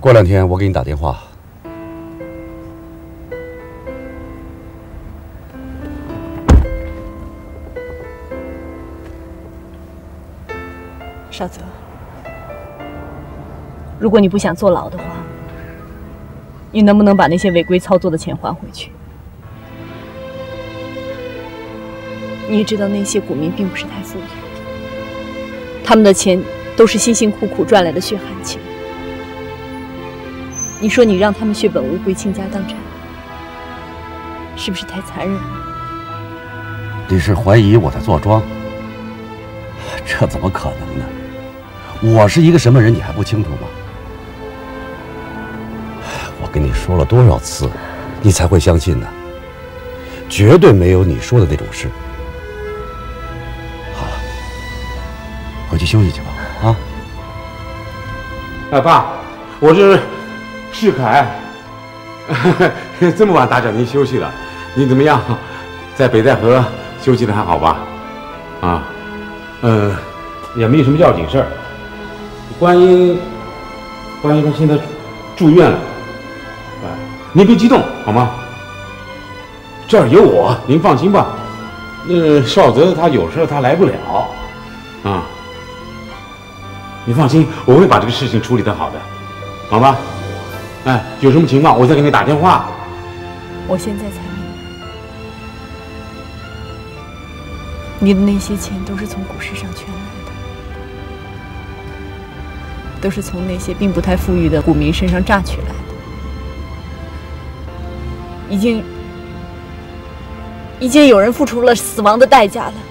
过2天我给你打电话。 少泽，如果你不想坐牢的话，你能不能把那些违规操作的钱还回去？你也知道那些股民并不是太富裕，他们的钱都是辛辛苦苦赚来的血汗钱。你说你让他们血本无归、倾家荡产，是不是太残忍了？ 你是怀疑我在坐庄？这怎么可能呢？我是一个什么人，你还不清楚吗？我跟你说了多少次，你才会相信呢？绝对没有你说的那种事。好了，回去休息去吧。啊！ 爸，我是世凯。这么晚打搅您休息了，您怎么样？在北戴河休息的还好吧？啊，也没有什么要紧事儿。观音他现在住院了，您别激动好吗？这儿有我，您放心吧。少泽他有事他来不了，啊，你放心，我会把这个事情处理得好的，好吗？哎，有什么情况我再给你打电话。 我现在才明白，你的那些钱都是从股市上圈来的，都是从那些并不太富裕的股民身上榨取来的，已经有人付出了死亡的代价了。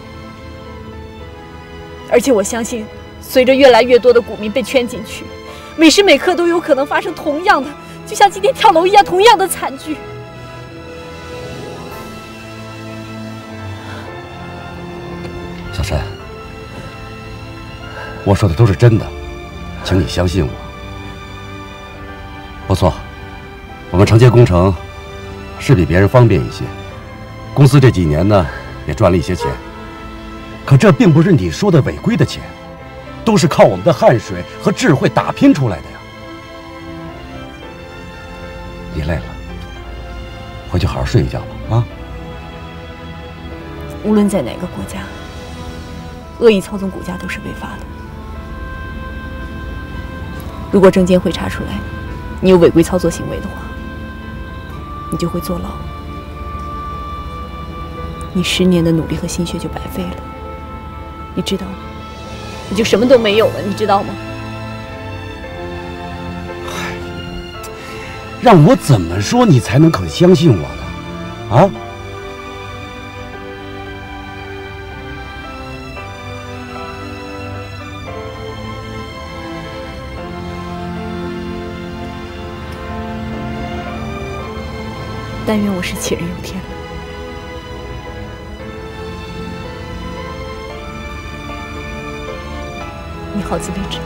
而且我相信，随着越来越多的股民被圈进去，每时每刻都有可能发生同样的，就像今天跳楼一样，同样的惨剧。 小山，我说的都是真的，请你相信我。不错，我们承接工程是比别人方便一些，公司这几年呢也赚了一些钱。可这并不是你说的违规的钱，都是靠我们的汗水和智慧打拼出来的呀。你累了，回去好好睡一觉吧。啊！ 无论在哪个国家，恶意操纵股价都是违法的。如果证监会查出来你有违规操作行为的话，你就会坐牢，你10年的努力和心血就白费了，你知道吗？你就什么都没有了，你知道吗？ 让我怎么说你才能肯相信我呢？啊？ 但愿我是杞人忧天了。你好自为之。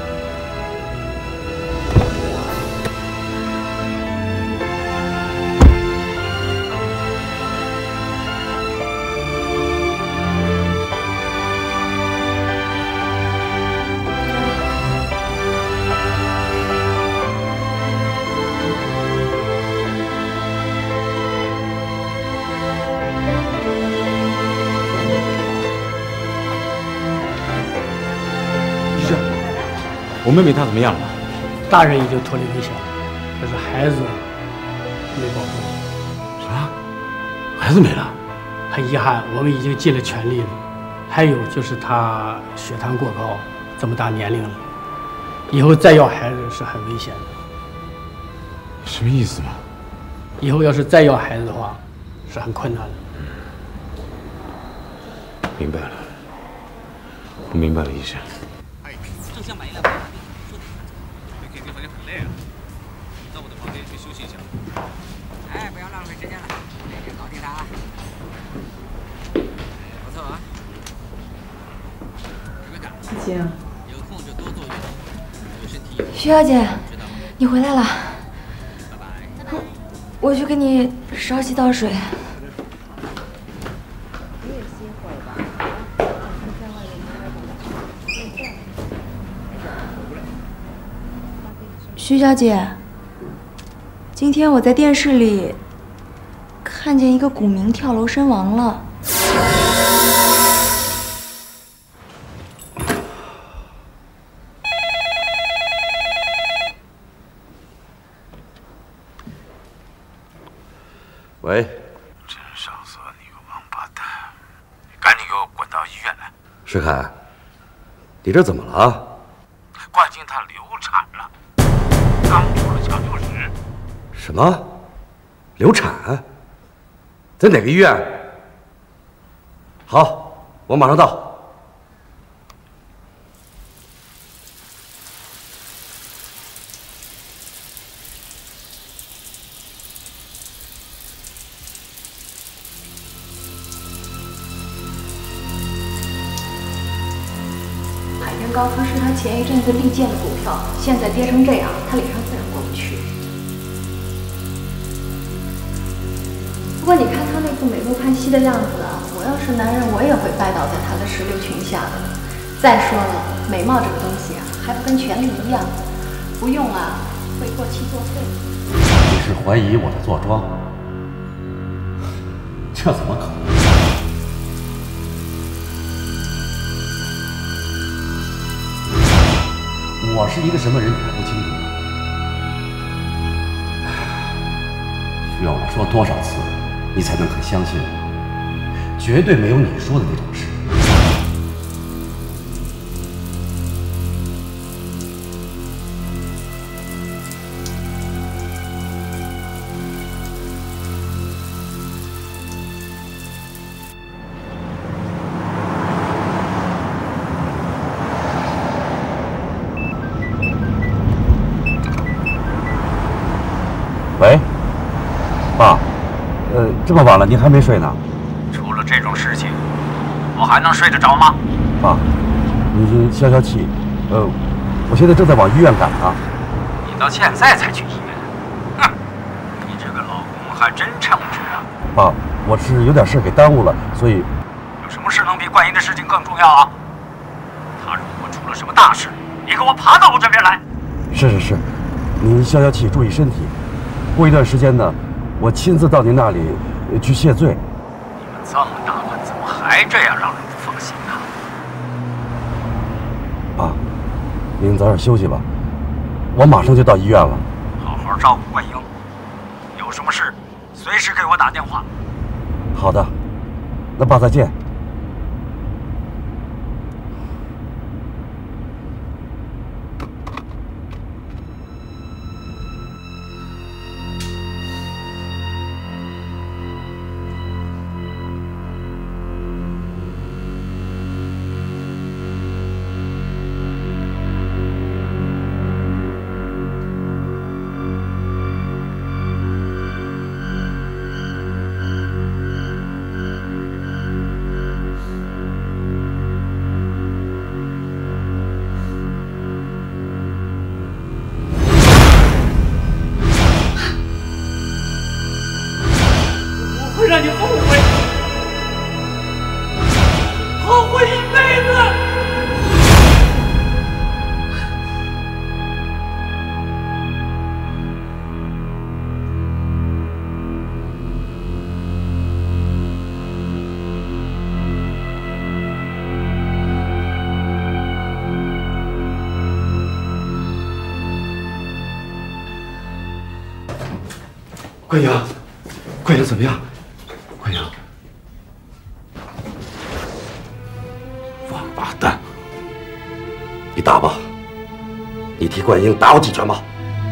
我妹妹她怎么样了？ 大人已经脱离危险了，可是孩子没保住。 啥？孩子没了？ 很遗憾，我们已经尽了全力了。还有就是他血糖过高，这么大年龄了，以后再要孩子是很危险的。 什么意思嘛？ 以后要是再要孩子的话，是很困难的。 明白了，我明白了，医生。 正想买一辆保时捷，说回 KTV 房间很累啊，到我的房间去休息一下。哎，不要浪费时间了，那就搞定他啊！不错啊，瑞贝卡， 行， 有空就多做运动，对身体有。 徐小姐，你回来了， 拜拜。 我去给你烧洗澡水。 徐小姐，今天我在电视里看见一个股民跳楼身亡了。 喂， 真上色，你个王八蛋！你赶紧给我滚到医院来！ 石凯，你这怎么了？ 冠清她流产了，刚出了抢救室。 什么？流产？在哪个医院？好，我马上到。 海天高科是他前一阵子力荐的股票，现在跌成这样，他脸上自然过不去。不过你看他那副美目盼兮的样子啊，我要是男人，我也会拜倒在他的石榴裙下的。再说了，美貌这个东西啊，还不跟权力一样，不用啊会过期作废。 你是怀疑我在坐庄？这怎么可能？我是一个什么人，你还不清楚吗？需要我说多少次，你才能肯相信我？绝对没有你说的那种事。喂，爸，这么晚了，您还没睡呢？ 出了这种事情，我还能睡得着吗？ 爸，你先消消气。我现在正在往医院赶呢。 你到现在才去医院？哼，你这个老公还真称职啊！ 爸，我是有点事给耽误了，所以有什么事能比冠英的事情更重要啊？他如果出了什么大事，你给我爬到我这边来！ 是，您消消气，注意身体。过一段时间呢，我亲自到您那里去谢罪。 你们这么大了，怎么还这样让人不放心呢？ 爸，您早点休息吧，我马上就到医院了。 好好照顾冠英，有什么事随时给我打电话。 好的，那爸再见。 会让你后悔，后悔一辈子。 冠英，冠英怎么样？冠英， 王八蛋！ 你打吧，你替冠英打我几拳吧。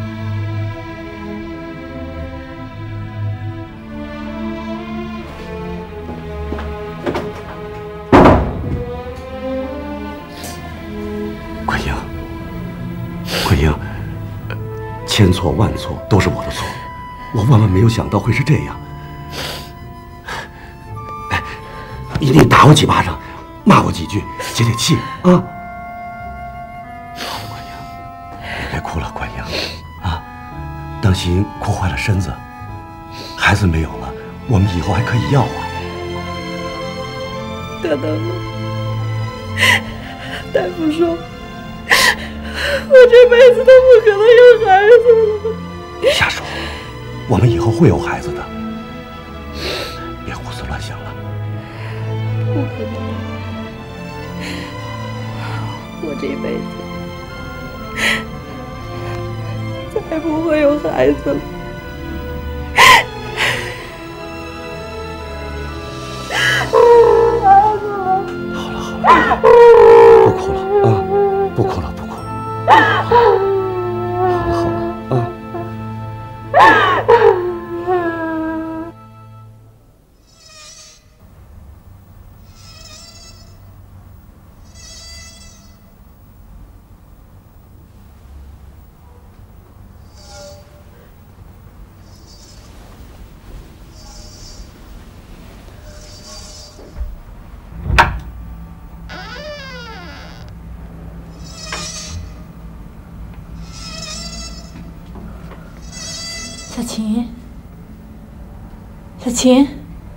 冠英，千错万错都是我的错，我万万没有想到会是这样。哎，你打我几巴掌，骂我几句，解解气啊！好，冠英，你别哭了，冠英啊，当心哭坏了身子。孩子没有了，我们以后还可以要啊。 得了，大夫说我这辈子都不可能有孩子了。 你瞎说，我们以后会有孩子的，别胡思乱想了。 不可能，我这辈子再不会有孩子了。 好了好了，不哭了啊，不哭了不哭了。好了好了啊。 小琴，小琴，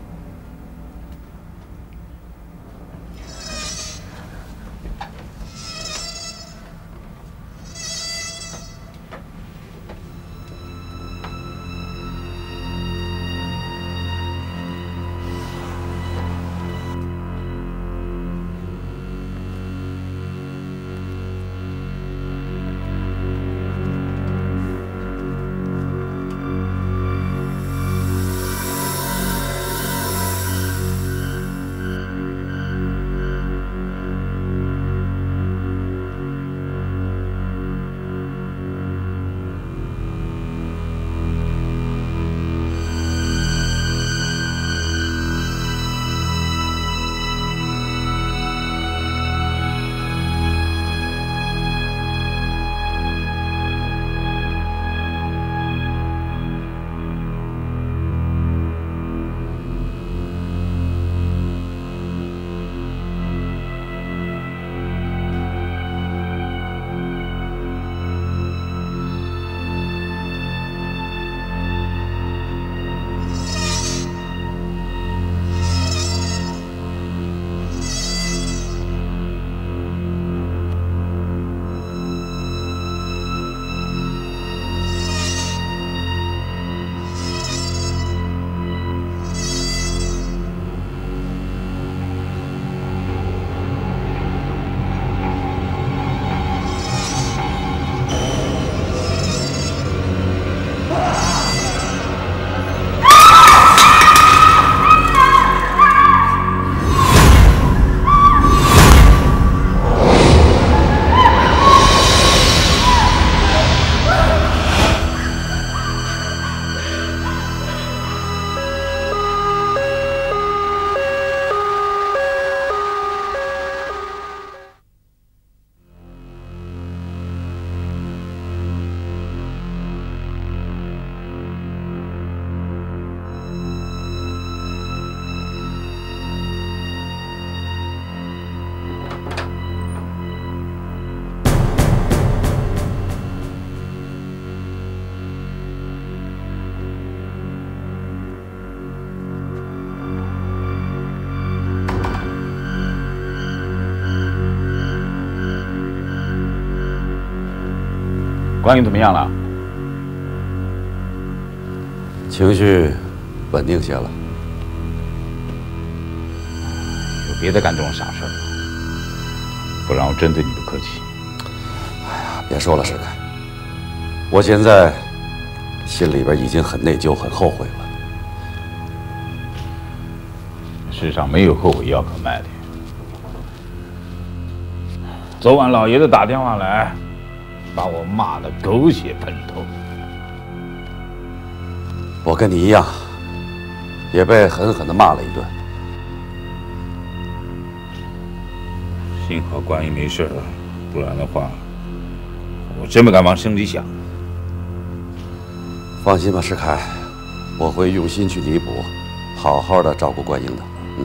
关羽怎么样了？ 情绪稳定些了。 有别再干这种傻事儿，不然我真对你不客气。 哎呀，别说了，石凯，我现在心里边已经很内疚、很后悔了。 世上没有后悔药可卖的。昨晚老爷子打电话来，把我骂得狗血喷头。 我跟你一样，也被狠狠地骂了一顿。 幸好关羽没事，不然的话，我真不敢往心里想。 放心吧，石凯，我会用心去弥补，好好的照顾关英的。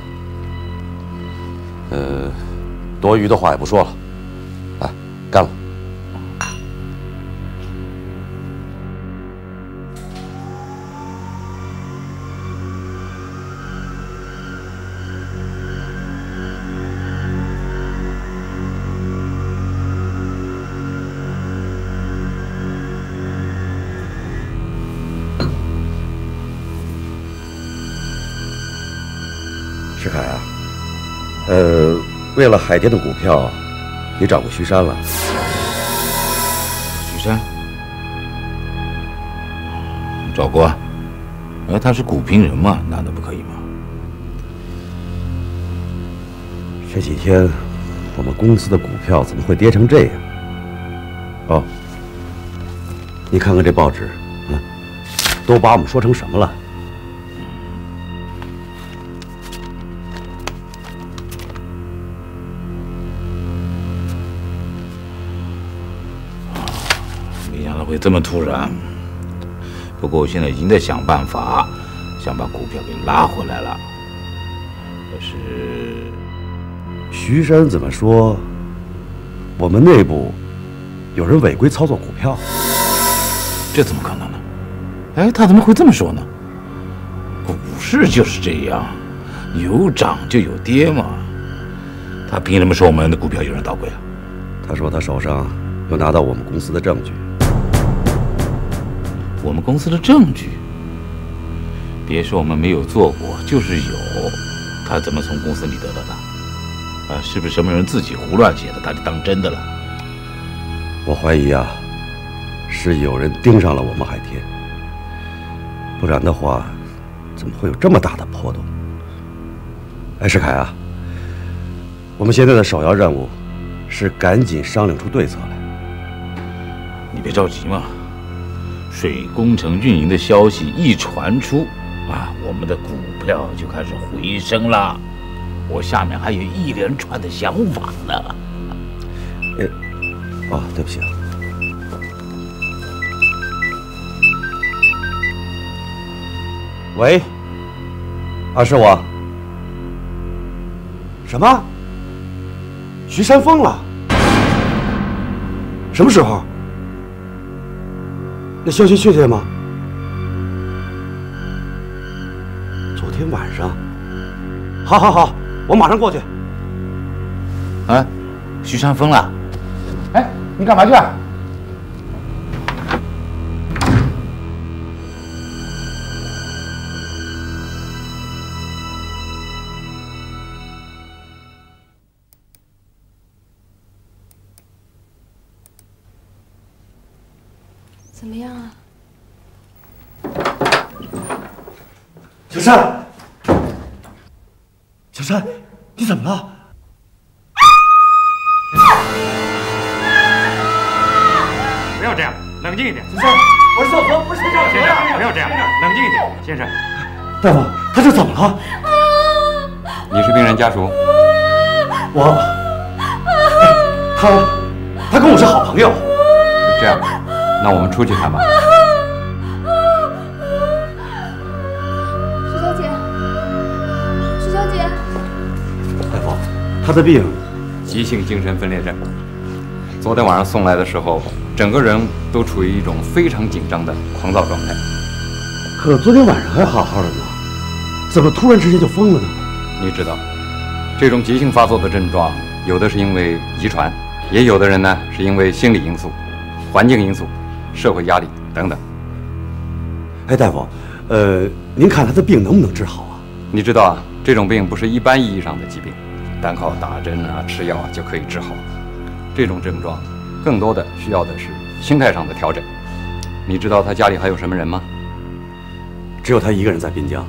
多余的话也不说了，来，干了。 石凯啊，为了海天的股票，你找过徐山了？ 徐山，找过啊。他是股评人嘛，难道不可以吗？ 这几天我们公司的股票怎么会跌成这样？哦，你看看这报纸，都把我们说成什么了？ 没想到会这么突然。不过我现在已经在想办法，想把股票给拉回来了。可是徐山怎么说？我们内部有人违规操作股票， 这怎么可能呢？哎，他怎么会这么说呢？股市就是这样，有涨就有跌嘛。他凭什么说我们的股票有人捣鬼啊？ 他说他手上有拿到我们公司的证据。 我们公司的证据？别说我们没有做过，就是有，他怎么从公司里得到的？是不是什么人自己胡乱写的，他就当真的了？ 我怀疑啊，是有人盯上了我们海天，不然的话，怎么会有这么大的波动？哎，石凯啊，我们现在的首要任务是赶紧商量出对策来。 你别着急嘛，水工程运营的消息一传出，我们的股票就开始回升了。我下面还有一连串的想法呢。 对不起啊。喂，是我。什么？徐山疯了？什么时候？那消息确切吗？昨天晚上。好，我马上过去。 徐山疯了？哎，你干嘛去啊？ 怎么样啊？ 小山，小山，你怎么了？ 不要这样，冷静一点。 小山，我是小何，不是小何呀！ 不要这样，冷静一点，先生。 大夫，他这怎么了？ 你是病人家属？ 他跟我是好朋友。 这样，那我们出去谈吧。 徐小姐， 大夫，他的病急性精神分裂症。昨天晚上送来的时候，整个人都处于一种非常紧张的狂躁状态。 可昨天晚上还好好的呢，怎么突然之间就疯了呢？ 你知道，这种急性发作的症状，有的是因为遗传，也有的人呢是因为心理因素、环境因素、社会压力等等。 哎，大夫，您看他的病能不能治好啊？ 你知道啊，这种病不是一般意义上的疾病，单靠打针吃药就可以治好。这种症状，更多的需要的是心态上的调整。你知道他家里还有什么人吗？ 只有他一个人在滨江。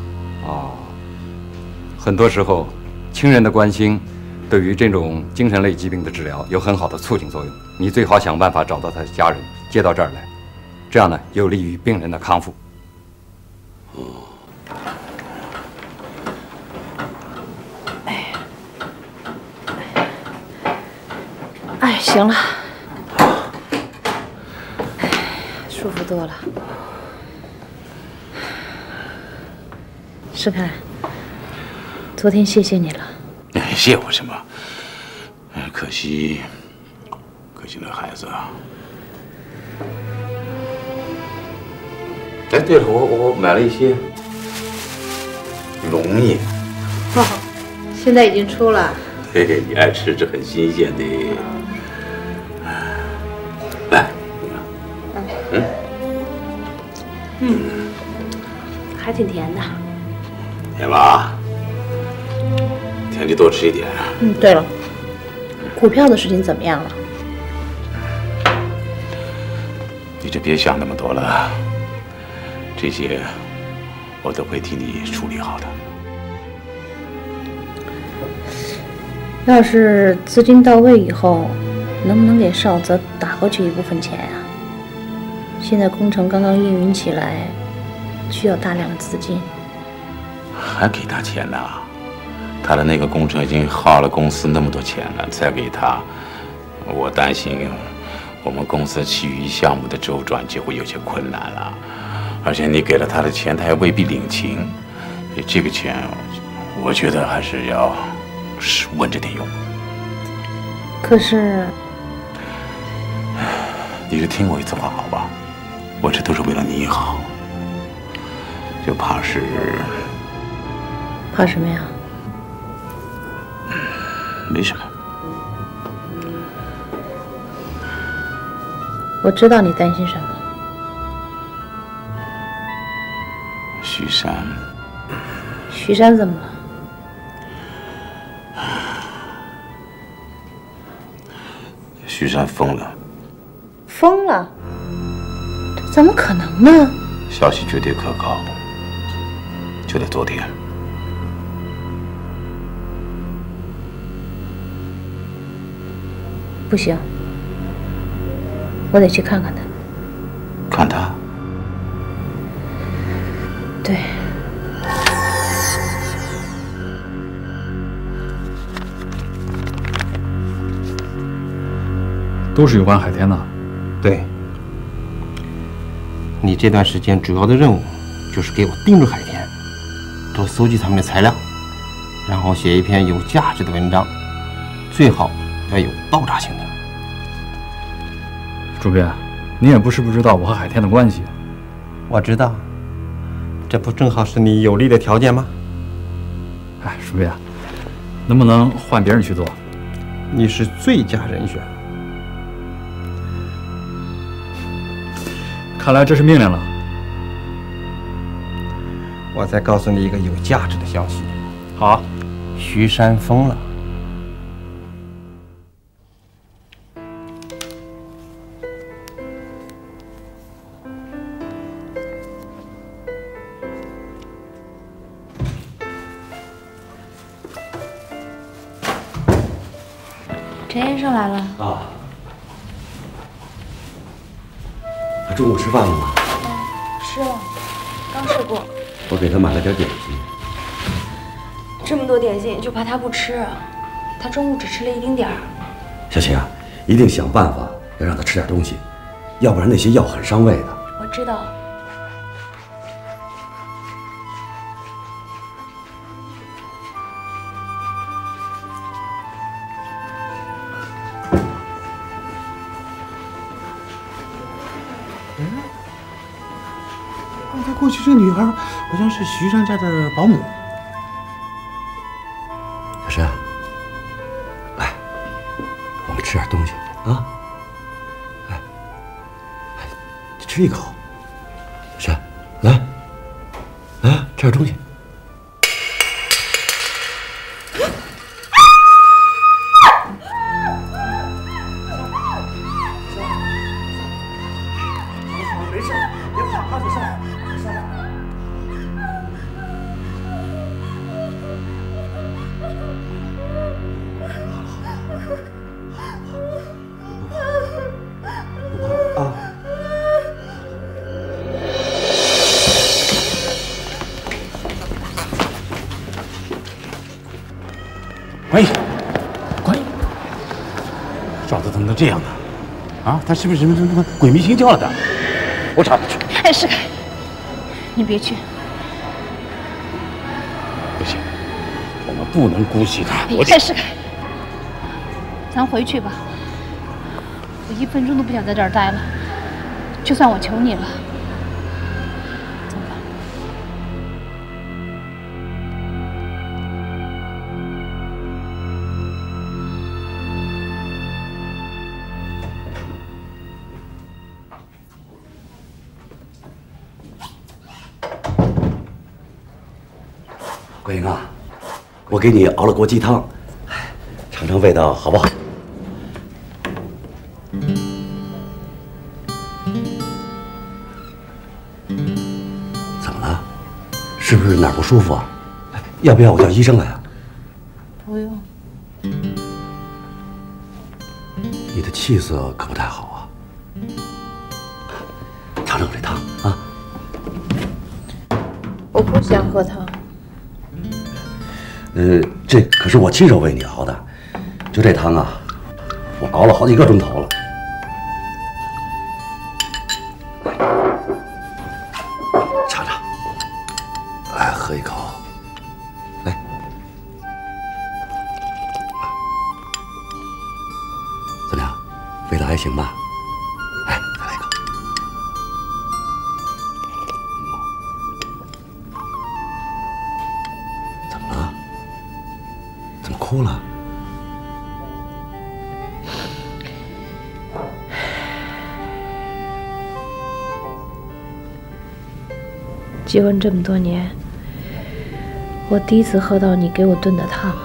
很多时候，亲人的关心，对于这种精神类疾病的治疗有很好的促进作用。你最好想办法找到他的家人，接到这儿来，这样呢，有利于病人的康复。 哎，行了，舒服多了。世凯，昨天谢谢你了。 谢我什么？可惜那孩子啊。哎，对了，我买了一些龙眼。 现在已经出了。 对，你爱吃，这很新鲜的。来， 还挺甜的。 甜吧？ 天气多吃一点。 对了，股票的事情怎么样了？ 你就别想那么多了，这些我都会替你处理好的。 要是资金到位以后，能不能给少泽打过去一部分钱啊？现在工程刚刚运营起来，需要大量的资金。 还给他钱呢？他的那个工程已经耗了公司那么多钱了，再给他，我担心我们公司其余项目的周转就会有些困难了。而且你给了他的钱，他也未必领情。这个钱，我觉得还是要稳着点用。 可是， 你就听我一次话好吧？我这都是为了你好，就怕是。 怕什么呀？ 没什么。 我知道你担心什么。 徐山。 徐山怎么了？ 徐山疯了。 疯了？这怎么可能呢？ 消息绝对可靠。就在昨天。 不行，我得去看看他。 看他？ 对。 都是有关海天的。 对。你这段时间主要的任务就是给我盯住海天，多搜集他们的材料，然后写一篇有价值的文章，最好要有爆炸性的。 主编，你也不是不知道我和海天的关系。 我知道，这不正好是你有利的条件吗？ 哎，主编，能不能换别人去做？ 你是最佳人选。 看来这是命令了。 我再告诉你一个有价值的消息。 好。 徐山疯了。 陈先生来了。 啊。他中午吃饭了吗？ 吃了，刚吃过。 我给他买了点点心。 这么多点心，就怕他不吃。他中午只吃了一丁点儿。 小琴啊，一定想办法要让他吃点东西，要不然那些药很伤胃的。 我知道。 刚才过去这女孩好像是徐山家的保姆。 小山，来，我们吃点东西啊！来，吃一口。小山，来，吃点东西。 没事，别怕，他上来。 关毅，少子怎么能这样呢？啊，他是不是什么鬼迷心窍了的？我查他去。 哎，世凯，你别去。 不行，我们不能姑息他。 哎，世凯，咱回去吧。我1分钟都不想在这儿待了，就算我求你了。走吧。 桂英啊， 我给你熬了锅鸡汤，尝尝味道好不好？怎么了？是不是哪儿不舒服啊？要不要我叫医生来啊？ 不用。 你的气色可不太好啊。尝尝我这汤啊。 我不想喝汤。 这可是我亲手为你熬的，就这汤啊，我熬了好几个钟头了。尝尝，来喝一口，来，怎么样？味道还行吧？哎，再来一口。怎么了？怎么哭了？ 结婚这么多年，我第一次喝到你给我炖的汤。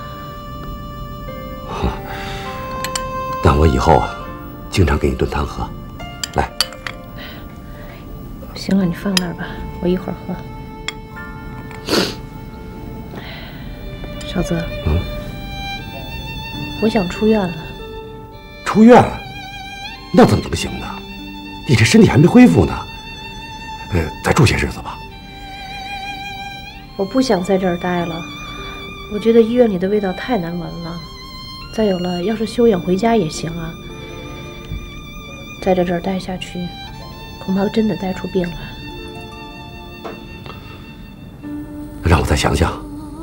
那我以后啊，经常给你炖汤喝。来， 行了，你放那儿吧，我一会儿喝。少泽，我想出院了。 出院？那怎么能行呢？你这身体还没恢复呢。再住些日子吧。 我不想在这儿待了，我觉得医院里的味道太难闻了。再有了，要是休养回家也行啊。在这儿待下去，恐怕真的待出病来。 让我再想想。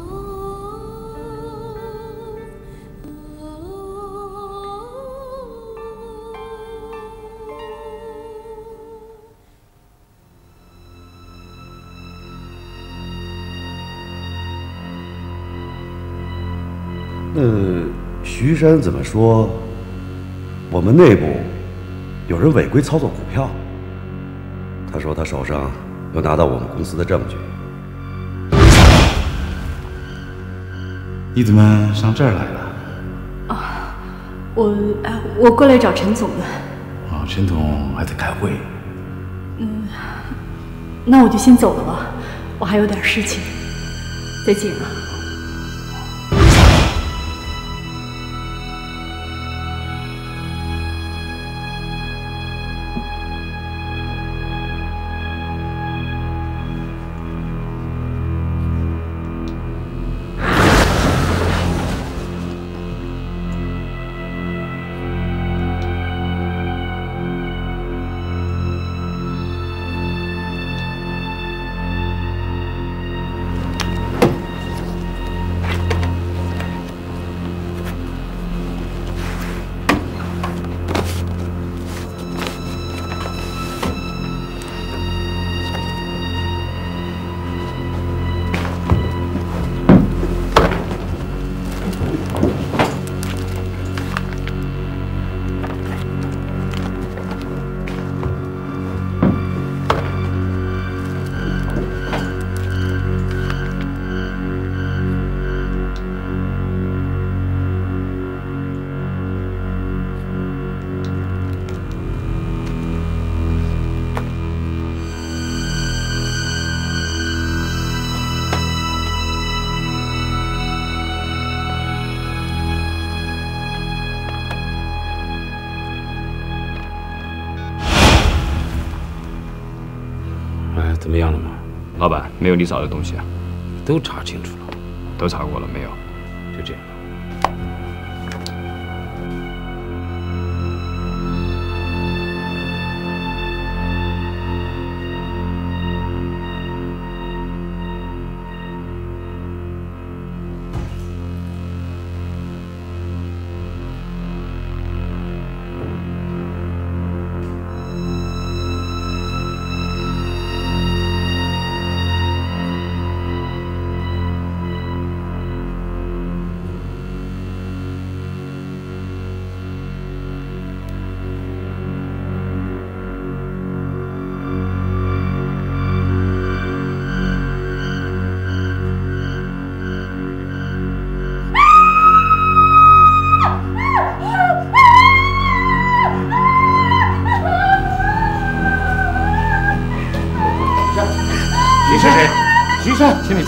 徐山怎么说？我们内部有人违规操作股票。他说他手上有拿到我们公司的证据。 你怎么上这儿来了？ 啊，我过来找陈总的。 哦，陈总还在开会。 那我就先走了吧，我还有点事情。再见啊。 怎么样了吗？ 老板，没有你找的东西啊。 都查清楚了。 都查过了，没有。 就这样。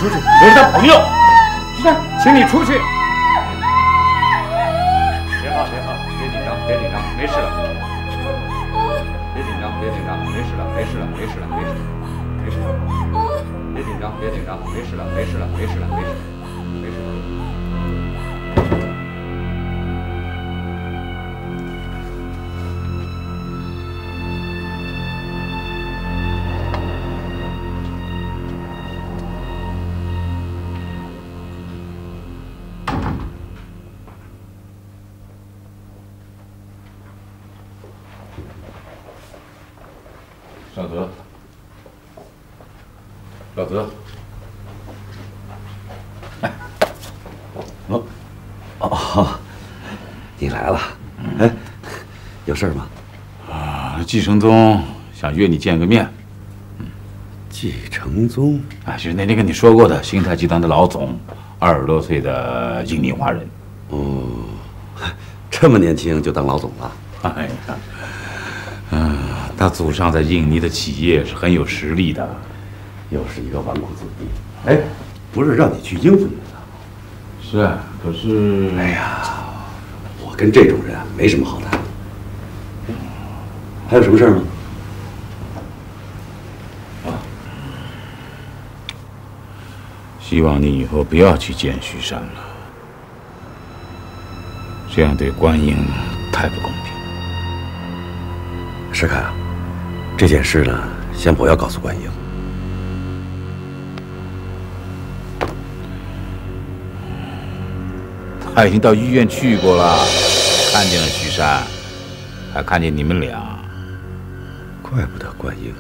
出去，我是他朋友。徐山，请你出去。 别怕，别紧张，没事了。别紧张，没事了。别紧张，没事了。别紧张，没事了。 少泽，老泽， 你来了，哎，有事吗？ 季承宗想约你见个面。 季承宗啊，就是那天跟你说过的兴泰集团的老总，20多岁的印尼华人。 哦，这么年轻就当老总了？ 哎呀，他祖上在印尼的企业是很有实力的， 又是一个纨绔子弟。哎，不是让你去应付你的。 是啊，可是， 哎呀，我跟这种人没什么好谈的。还有什么事吗？ 希望你以后不要去见徐山了，这样对观音太不公平。 石凯啊，这件事呢，先不要告诉观音。 他已经到医院去过了，看见了徐山，还看见你们俩。 怪不得观音。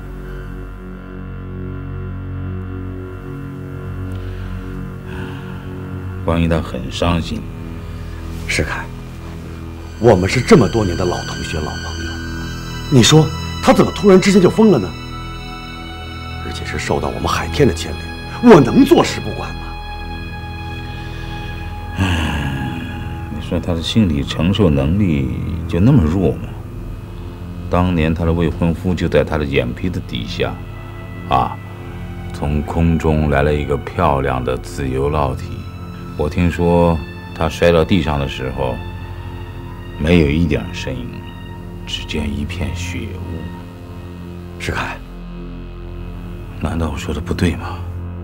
观音他很伤心。 石凯，我们是这么多年的老同学、老朋友，你说他怎么突然之间就疯了呢？而且是受到我们海天的牵连，我能坐视不管吗？ 你说他的心理承受能力就那么弱吗？当年他的未婚夫就在他的眼皮子底下，从空中来了一个漂亮的自由落体。我听说他摔到地上的时候，没有一点声音，只见一片血雾。 石凯， 难道我说的不对吗？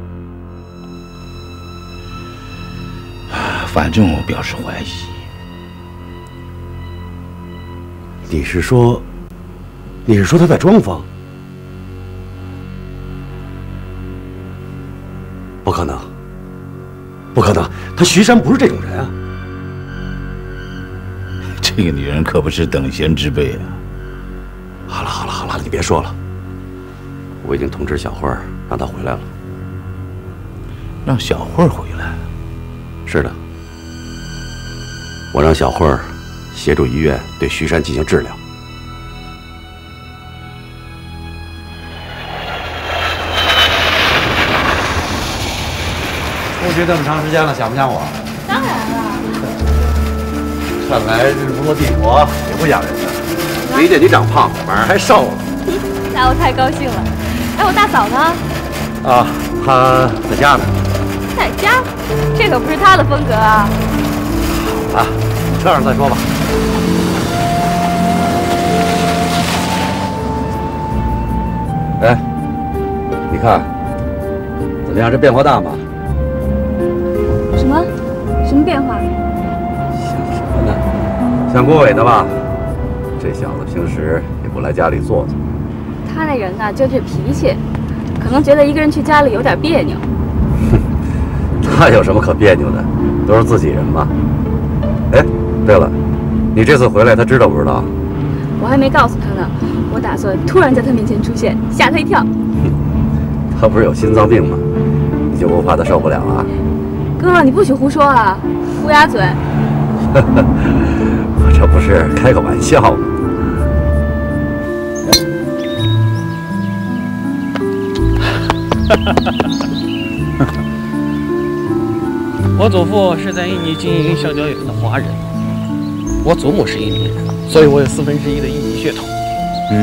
反正我表示怀疑。 你是说他在装疯？不可能，不可能！他徐山不是这种人啊！ 这个女人可不是等闲之辈啊！ 好了，你别说了，我已经通知小慧儿，让她回来了。 让小慧儿回来？ 是的，我让小慧儿协助医院对徐山进行治疗。 出去这么长时间了，想不想我？ 当然了。 看来日不落帝国也不养人呢。没见你长胖，反而还瘦了。 那我太高兴了。哎，我大嫂呢？ 啊，她在家呢。 在家？这可不是她的风格啊。 啊，车上再说吧。哎，你看怎么样？这变化大吗？ 什么变化？ 想什么呢？想郭伟的吧？这小子平时也不来家里坐坐。 他那人呐，就这脾气，可能觉得一个人去家里有点别扭。 他有什么可别扭的？都是自己人嘛。哎，对了，你这次回来，他知道不知道？ 我还没告诉他呢，我打算突然在他面前出现，吓他一跳。 他不是有心脏病吗？你就不怕他受不了啊？ 哥，你不许胡说啊！乌鸦嘴。 我这不是开个玩笑吗？ 我祖父是在印尼经营橡胶园的华人，我祖母是印尼人，所以我有1/4的印尼血统。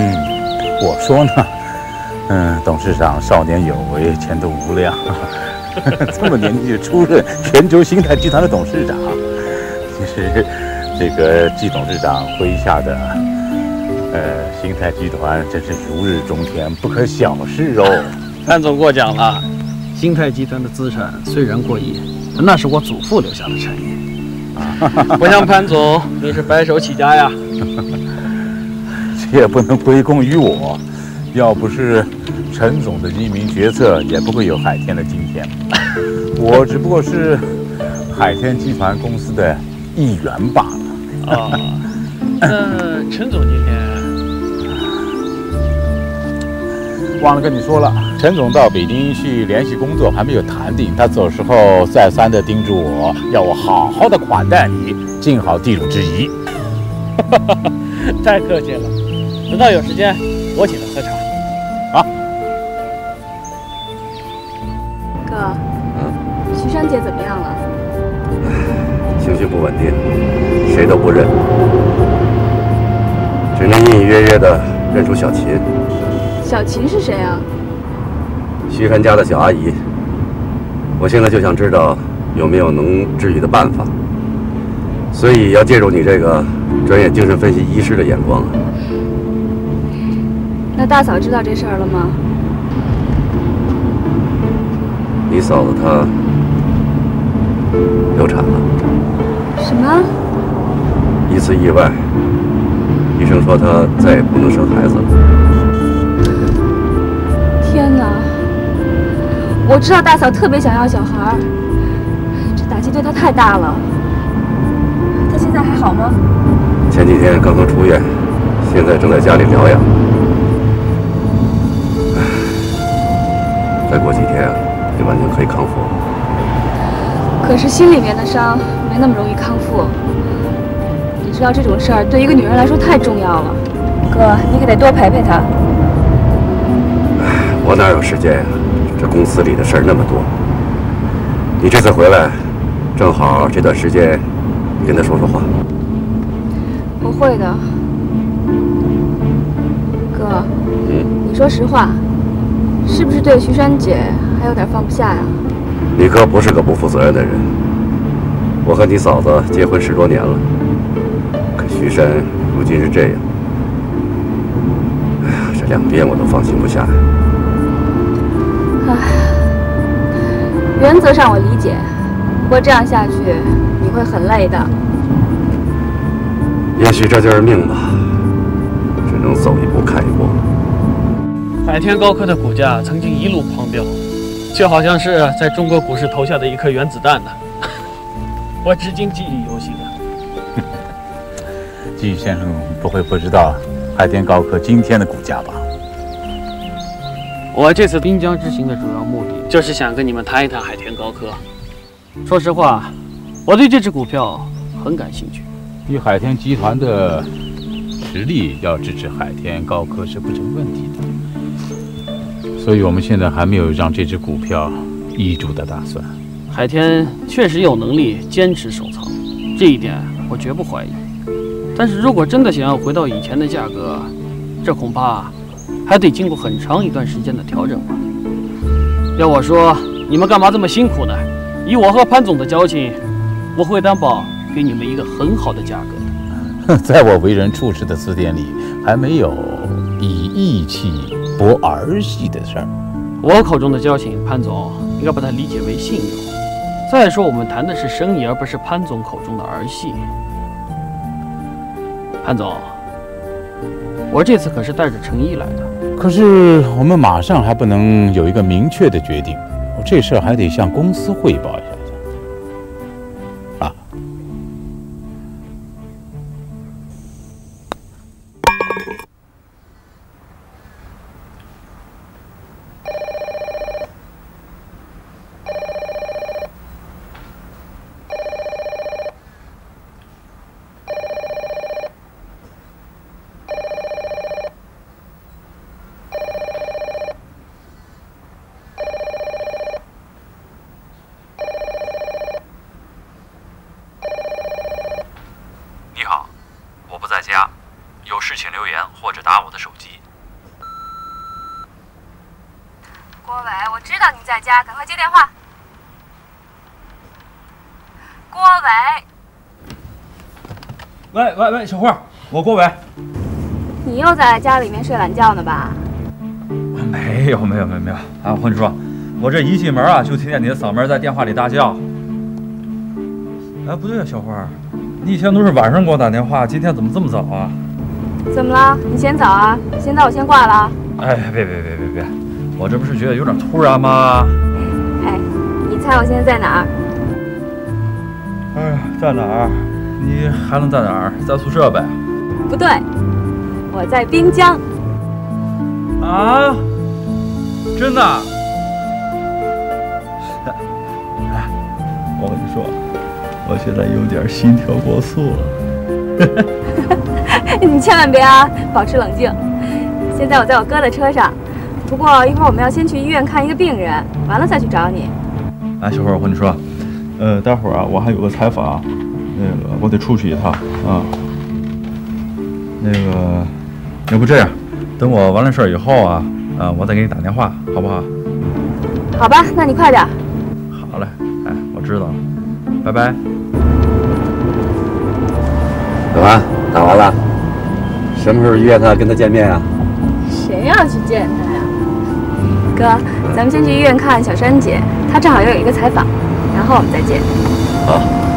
我说呢，董事长少年有为，前途无量。 这么年轻就出任泉州新泰集团的董事长，其实这个季董事长麾下的新泰集团真是如日中天，不可小视哦。 潘总过奖了，新泰集团的资产虽然过亿，但那是我祖父留下的产业。不像潘总，你是白手起家呀。 这也不能归功于我，要不是陈总的英明决策，也不会有海天的今天。我只不过是海天集团公司的一员罢了。 哦，那陈总今天忘了跟你说了，陈总到北京去联系工作，还没有谈定。他走时候再三的叮嘱我，要我好好的款待你，尽好地主之谊。 太客气了，等到有时间我请他喝茶。 啊， 哥，徐珊姐怎么样了？ 情绪不稳定，谁都不认，只能隐隐约约的认出小琴。 小琴是谁啊？ 徐山家的小阿姨。我现在就想知道有没有能治愈的办法，所以要借助你这个专业精神分析医师的眼光啊。 那大嫂知道这事儿了吗？ 你嫂子她流产了。 什么？ 一次意外，医生说她再也不能生孩子了。 天哪！我知道大嫂特别想要小孩，这打击对她太大了。她现在还好吗？ 前几天刚刚出院，现在正在家里疗养。再过几天就完全可以康复了。 可是心里面的伤没那么容易康复。你知道这种事儿对一个女人来说太重要了。哥，你可得多陪陪她。 我哪有时间呀？这公司里的事儿那么多。你这次回来，正好这段时间，你跟他说说话。 我会的。哥，你说实话，是不是对徐珊姐还有点放不下呀？ 你哥不是个不负责任的人。我和你嫂子结婚10多年了，可徐珊如今是这样，哎呀，这两边我都放心不下呀。 唉，原则上我理解，不过这样下去你会很累的。 也许这就是命吧，只能走一步看一步。 海天高科的股价曾经一路狂飙，就好像是在中国股市投下的一颗原子弹呢。我至今记忆犹新啊。 季先生不会不知道海天高科今天的股价吧？ 我这次滨江之行的主要目的就是想跟你们谈一谈海天高科。说实话，我对这只股票很感兴趣。 以海天集团的实力，要支持海天高科是不成问题的。所以我们现在还没有让这只股票易主的打算。 海天确实有能力坚持手藏，这一点我绝不怀疑。但是如果真的想要回到以前的价格，这恐怕还得经过很长一段时间的调整吧。要我说，你们干嘛这么辛苦呢？以我和潘总的交情，我会担保给你们一个很好的价格的。 在我为人处事的词典里，还没有以义气博儿戏的事儿。 我口中的交情，潘总应该把它理解为信用。再说，我们谈的是生意，而不是潘总口中的儿戏。潘总，我这次可是带着诚意来的。 可是我们马上还不能有一个明确的决定，这事儿还得向公司汇报一下。啊。 郭伟，我知道你在家，赶快接电话。 喂，小慧，我郭伟。 你又在家里面睡懒觉呢吧？ 没有啊！我跟你说，我这一进门啊，就听见你的嗓门在电话里大叫。哎，不对啊，小花，你以前都是晚上给我打电话，今天怎么这么早啊？ 怎么了？你嫌早啊？现在我先挂了。 哎，别，我这不是觉得有点突然吗？ 哎，你猜我现在在哪儿？ 哎，在哪儿？你还能在哪儿？在宿舍呗？ 不对，我在滨江。 啊？真的？哎，我跟你说，我现在有点心跳过速了。 你千万别啊，保持冷静。现在我在我哥的车上，不过一会儿我们要先去医院看一个病人，完了再去找你。 哎，小慧，我跟你说，待会儿啊，我还有个采访，我得出去一趟啊。要不这样，等我完了事儿以后啊，我再给你打电话，好不好？ 好吧，那你快点。 好嘞，哎，我知道了，拜拜。 小凡，打完了，什么时候约他跟他见面啊？ 谁要去见他呀？哥，咱们先去医院看小珊姐，她正好要有一个采访，然后我们再见。 好。